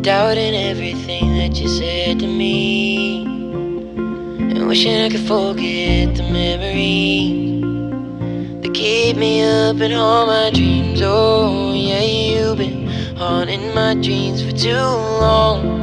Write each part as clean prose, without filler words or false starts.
doubting everything that you said to me, and wishing I could forget the memories that keep me up in all my dreams. Oh yeah, you've been haunting my dreams for too long.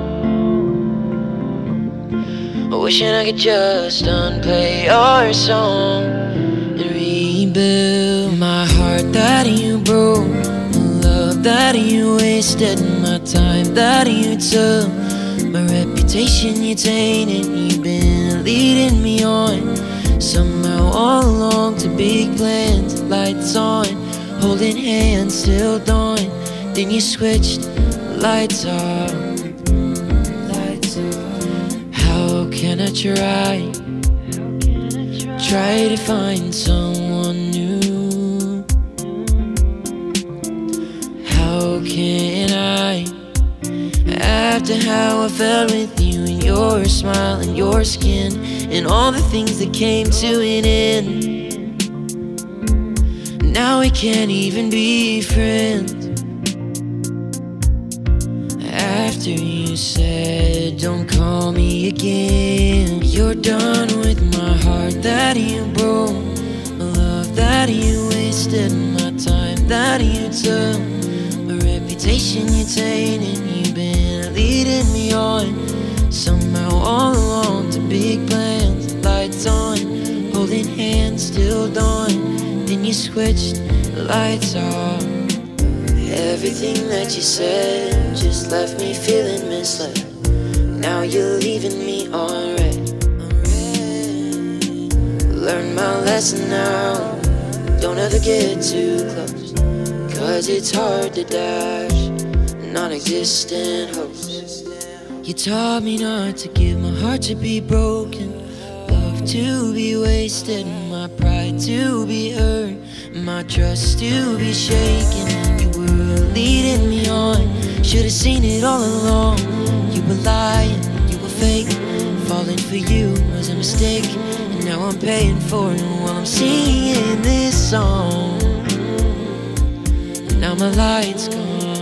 Wishing I could just unplay your song and rebuild my heart that you broke, my love that you wasted, my time that you took, my reputation you tainted. You've been leading me on somehow all along to big plans, lights on, holding hands till dawn. Then you switched, lights off. How can I try to find someone new? How can I, after how I felt with you and your smile and your skin and all the things that came to an end? Now we can't even be friends. After you said don't call me again, you're done with my heart that you broke, my love that you wasted, my time that you took, my reputation you tainted. You've been leading me on somehow all along to big plans, lights on, holding hands till dawn. Then you switched, lights off. Everything that you said just left me feeling misled. Now you're leaving me on red. Learn my lesson now, don't ever get too close, 'cause it's hard to dash non-existent hopes. You taught me not to give my heart to be broken, love to be wasted, my pride to be hurt, my trust to be shaken. You were leading me on, should've seen it all along. You were lying, you were fake, falling for you was a mistake, and now I'm paying for it while I'm singing this song. And now my light's gone.